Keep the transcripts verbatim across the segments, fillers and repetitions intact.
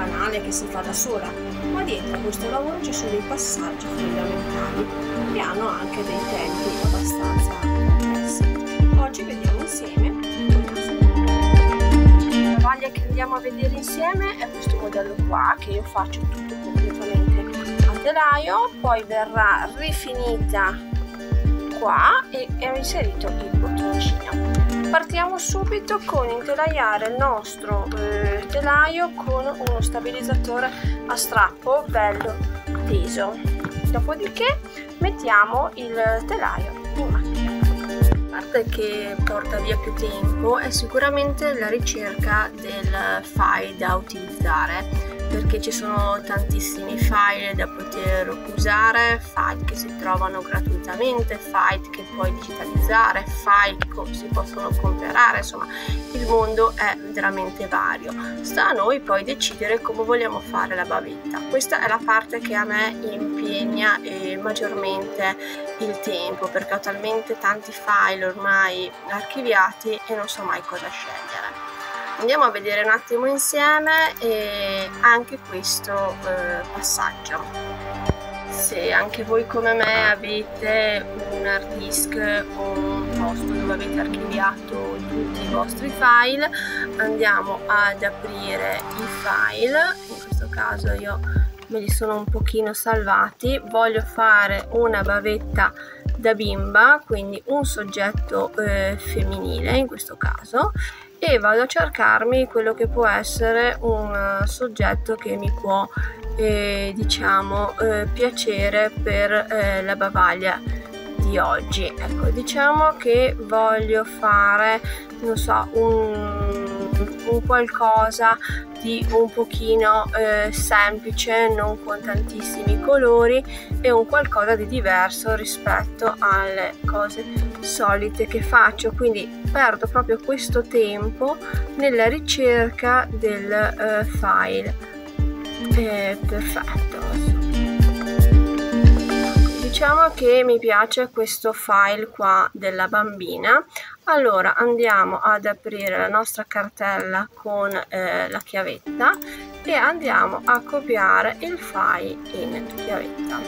banale che si fa da sola, ma dietro a questo lavoro ci sono dei passaggi fondamentali che hanno anche dei tempi abbastanza complessi. Oggi vediamo insieme la lavaglia che andiamo a vedere insieme è questo modello qua, che io faccio tutto completamente a telaio, poi verrà rifinita qua e è inserito il bottoncino. Partiamo subito con intelaiare il nostro eh, telaio con uno stabilizzatore a strappo bello teso. Dopodiché mettiamo il telaio in macchina. La parte che porta via più tempo è sicuramente la ricerca del file da utilizzare, perché ci sono tantissimi file da poter usare, file che si trovano gratuitamente, file che puoi digitalizzare, file che si possono comprare, insomma il mondo è veramente vario. Sta a noi poi decidere come vogliamo fare la bavetta. Questa è la parte che a me impegna eh, maggiormente il tempo, perché ho talmente tanti file ormai archiviati e non so mai cosa scegliere. Andiamo a vedere un attimo insieme eh, anche questo eh, passaggio. Se anche voi come me avete un hard disk o un posto dove avete archiviato tutti i vostri file, andiamo ad aprire i file. In questo caso io me li sono un pochino salvati. Voglio fare una bavetta da bimba, quindi un soggetto eh, femminile in questo caso, e vado a cercarmi quello che può essere un soggetto che mi può eh, diciamo eh, piacere per eh, la bavaglia di oggi. Ecco, diciamo che voglio fare, non so, un, un qualcosa di un pochino eh, semplice, non con tantissimi colori, e un qualcosa di diverso rispetto alle cose solite che faccio, quindi perdo proprio questo tempo nella ricerca del eh, file eh, perfetto. Diciamo che mi piace questo file qua della bambina. Allora andiamo ad aprire la nostra cartella con eh, la chiavetta e andiamo a copiare il file in chiavetta.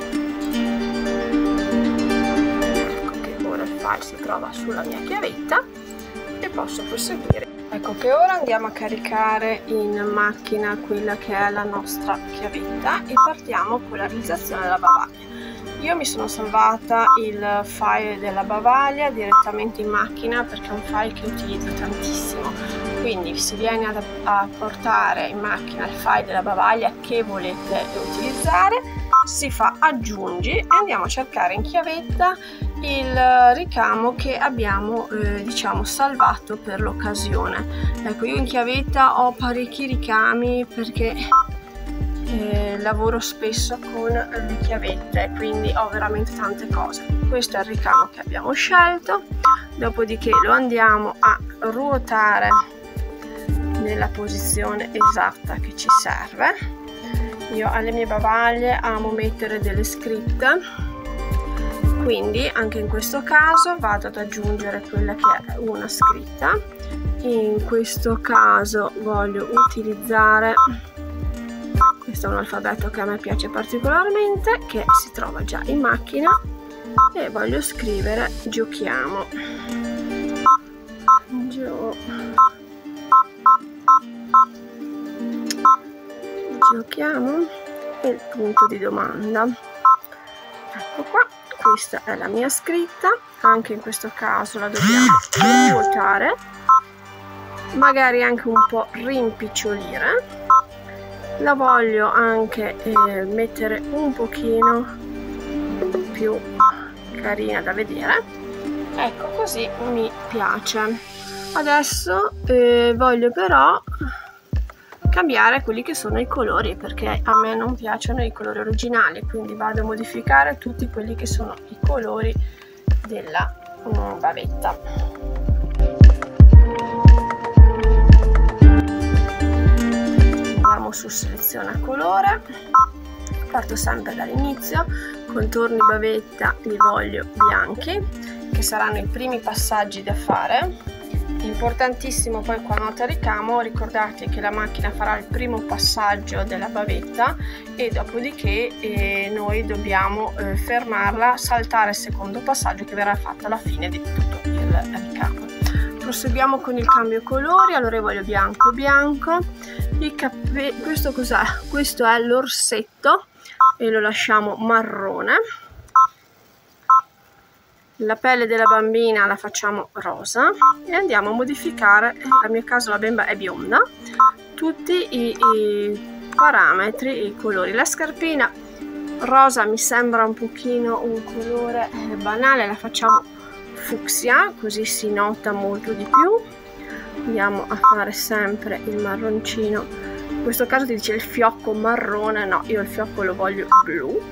Ecco che ora il file si trova sulla mia chiavetta e posso proseguire. Ecco che ora andiamo a caricare in macchina quella che è la nostra chiavetta e partiamo con la realizzazione della bavaglia. Io mi sono salvata il file della bavaglia direttamente in macchina perché è un file che utilizzo tantissimo, quindi si viene ad, a portare in macchina il file della bavaglia che volete utilizzare, si fa aggiungi e andiamo a cercare in chiavetta il ricamo che abbiamo eh, diciamo salvato per l'occasione. Ecco, io in chiavetta ho parecchi ricami perché Eh, lavoro spesso con le chiavette, quindi ho veramente tante cose. Questo è il ricamo che abbiamo scelto, dopodiché lo andiamo a ruotare nella posizione esatta che ci serve. Io alle mie bavaglie amo mettere delle scritte, quindi anche in questo caso vado ad aggiungere quella che è una scritta. In questo caso voglio utilizzare, questo è un alfabeto che a me piace particolarmente, che si trova già in macchina, e voglio scrivere giochiamo. Gio... Giochiamo e il punto di domanda. Ecco qua, questa è la mia scritta, anche in questo caso la dobbiamo ruotare, magari anche un po' rimpicciolire. La voglio anche eh, mettere un pochino più carina da vedere, ecco, così mi piace. Adesso eh, voglio però cambiare quelli che sono i colori, perché a me non piacciono i colori originali, quindi vado a modificare tutti quelli che sono i colori della um, bavetta. Su seleziona colore, parto sempre dall'inizio, contorni bavetta li voglio bianchi, che saranno i primi passaggi da fare. I Importantissimo poi quando andate a ricamo, ricordate che la macchina farà il primo passaggio della bavetta e dopodiché eh, noi dobbiamo eh, fermarla, saltare il secondo passaggio che verrà fatto alla fine di tutto il ricamo. Proseguiamo con il cambio colori. Allora io voglio bianco bianco. I capelli, questo cos'è? Questo è l'orsetto e lo lasciamo marrone. La pelle della bambina la facciamo rosa e andiamo a modificare, nel mio caso la bimba è bionda, tutti i, i parametri, i colori. La scarpina rosa mi sembra un pochino un colore banale, la facciamo fucsia, così si nota molto di più. Andiamo a fare sempre il marroncino. In questo caso ti dice il fiocco marrone, no, io il fiocco lo voglio blu,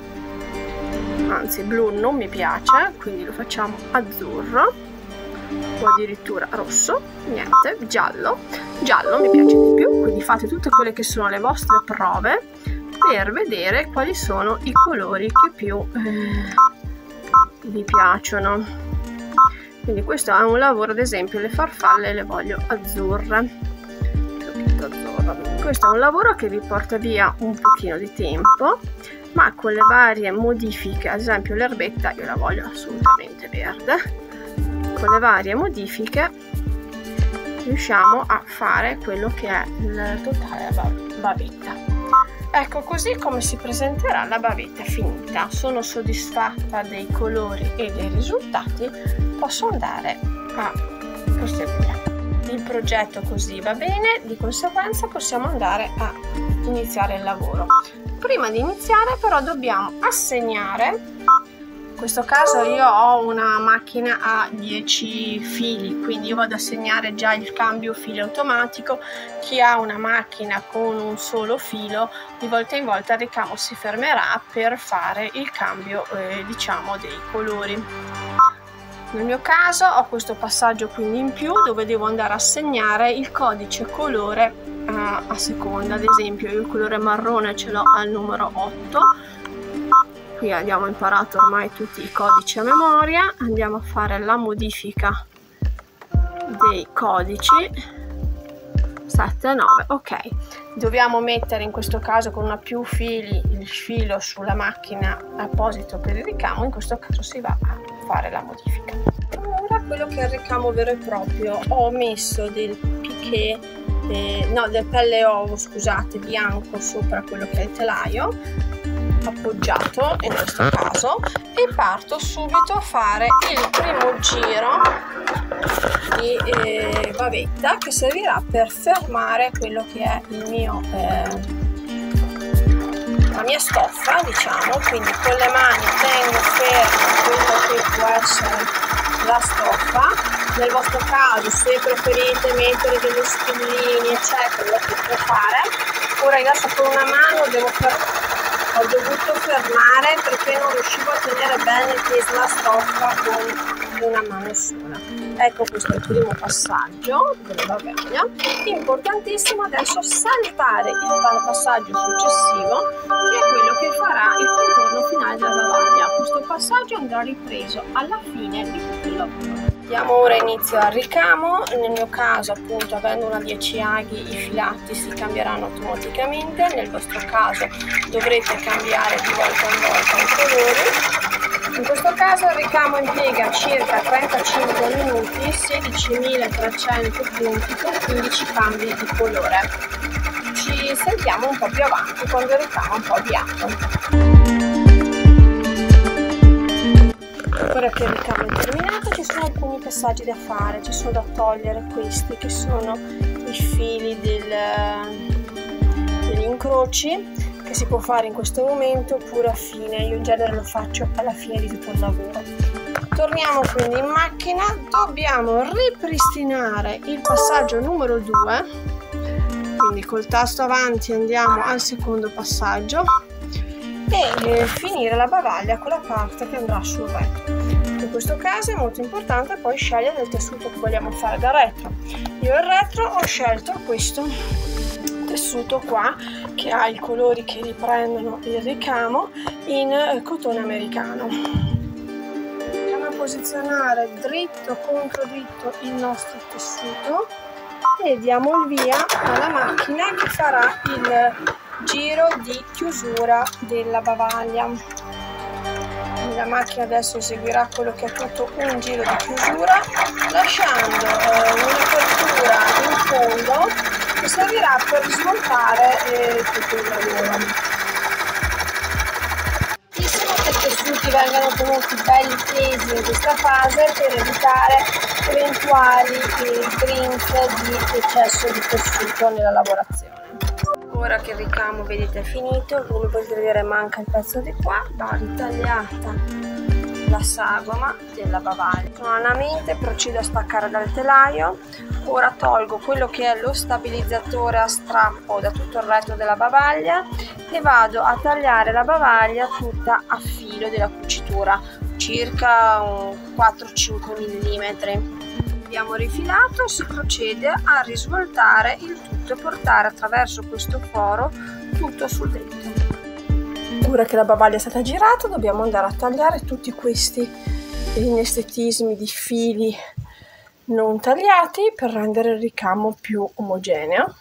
anzi blu non mi piace, quindi lo facciamo azzurro o addirittura rosso. Niente, giallo, giallo mi piace di più. Quindi fate tutte quelle che sono le vostre prove per vedere quali sono i colori che più eh, vi piacciono. Quindi questo è un lavoro, ad esempio le farfalle le voglio azzurre, azzurro. Questo è un lavoro che vi porta via un pochino di tempo, ma con le varie modifiche, ad esempio l'erbetta io la voglio assolutamente verde, con le varie modifiche riusciamo a fare quello che è il totale bavetta. Ecco così come si presenterà la bavetta finita. Sono soddisfatta dei colori e dei risultati, posso andare a proseguire. Il progetto così va bene, di conseguenza possiamo andare a iniziare il lavoro. Prima di iniziare però dobbiamo assegnare, in questo caso io ho una macchina a dieci fili, quindi io vado ad assegnare già il cambio fili automatico. Chi ha una macchina con un solo filo, di volta in volta il ricamo si fermerà per fare il cambio eh, diciamo dei colori. Nel mio caso ho questo passaggio quindi in più dove devo andare a segnare il codice colore a, a seconda. Ad esempio io il colore marrone ce l'ho al numero otto. Qui abbiamo imparato ormai tutti i codici a memoria. Andiamo a fare la modifica dei codici sette e nove. Ok, dobbiamo mettere in questo caso con una più fili il filo sulla macchina apposito per il ricamo. In questo caso si va a fare la modifica. Ora quello che è il ricamo vero e proprio, ho messo del piqué eh, no del pelle ovo scusate bianco sopra quello che è il telaio appoggiato in questo caso e parto subito a fare il primo giro di eh, bavetta che servirà per fermare quello che è il mio eh, la mia stoffa, diciamo. Quindi con le mani tengo fermo quello che può essere la stoffa. Nel vostro caso, se preferite mettere degli spillini eccetera, lo potete fare. Ora adesso con una mano devo fer ho dovuto fermare perché non riuscivo a tenere bene tesa la stoffa con una mano sola. Ecco, questo è il primo passaggio della bavaglia. Importantissimo adesso saltare il passaggio successivo, che è quello che farà il contorno finale della bavaglia. Questo passaggio andrà ripreso alla fine di tutto il lavoro. Diamo ora inizio al ricamo. Nel mio caso, appunto, avendo una dieci aghi, i filati si cambieranno automaticamente. Nel vostro caso dovrete cambiare di volta in volta i colori. In questo caso il ricamo impiega circa trentacinque minuti, sedicimilatrecento punti con quindici cambi di colore. Ci sentiamo un po' più avanti quando il ricamo è un po' avviato. Ora che il ricamo è terminato ci sono alcuni passaggi da fare, ci sono da togliere questi che sono i fili del, degli incroci, che si può fare in questo momento oppure a fine. Io in genere lo faccio alla fine di tutto il lavoro. Torniamo quindi in macchina, dobbiamo ripristinare il passaggio numero due, quindi col tasto avanti andiamo al secondo passaggio e finire la bavaglia con la parte che andrà sul retro. In questo caso è molto importante poi scegliere il tessuto che vogliamo fare da retro. Io il retro ho scelto questo tessuto qua che ha i colori che riprendono il ricamo in cotone americano. Andiamo posizionare dritto contro dritto il nostro tessuto e diamo il via alla macchina che farà il giro di chiusura della bavaglia. La macchina adesso eseguirà quello che è tutto un giro di chiusura, lasciando eh, un'apertura in fondo che servirà per smontare eh, tutto il lavoro. Che i tessuti vengano tenuti belli tesi in questa fase per evitare eventuali eh, grinze di eccesso di tessuto nella lavorazione. Ora che il ricamo vedete è finito, come potete vedere manca il pezzo di qua, va ritagliata la sagoma della bavaglia. Nuovamente procedo a staccare dal telaio. Ora tolgo quello che è lo stabilizzatore a strappo da tutto il retro della bavaglia e vado a tagliare la bavaglia tutta a filo della cucitura, circa quattro cinque millimetri. Abbiamo rifilato, si procede a risvoltare il tutto e portare attraverso questo foro tutto sul dritto. Ora che la bavaglia è stata girata dobbiamo andare a tagliare tutti questi inestetismi di fili non tagliati per rendere il ricamo più omogeneo.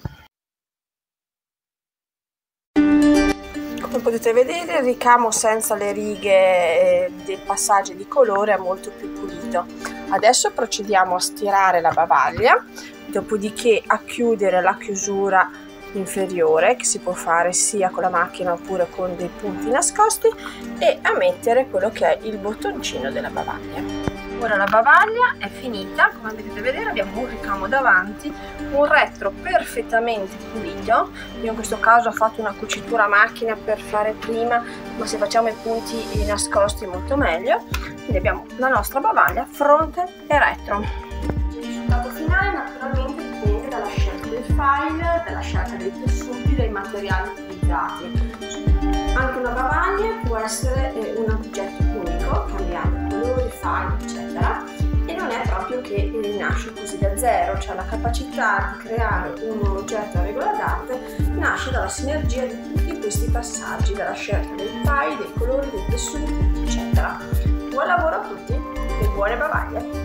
Come potete vedere il ricamo senza le righe dei passaggi di colore è molto più pulito. Adesso procediamo a stirare la bavaglia, dopodiché a chiudere la chiusura inferiore che si può fare sia con la macchina oppure con dei punti nascosti e a mettere quello che è il bottoncino della bavaglia. Ora la bavaglia è finita, come potete vedere abbiamo un ricamo davanti, un retro perfettamente pulito. Io in questo caso ho fatto una cucitura a macchina per fare prima, ma se facciamo i punti nascosti molto meglio. Quindi abbiamo la nostra bavaglia fronte e retro. Il risultato finale naturalmente dipende dalla scelta del file, dalla scelta dei tessuti, dei materiali utilizzati. Anche una bavaglia può essere un oggetto unico, cambiando colori, file, eccetera, e non è proprio che nasce così da zero, cioè la capacità di creare un oggetto a regola d'arte nasce dalla sinergia di tutti questi passaggi, dalla scelta dei file, dei colori, dei tessuti, eccetera. Buon lavoro a tutti e buone bavaglie!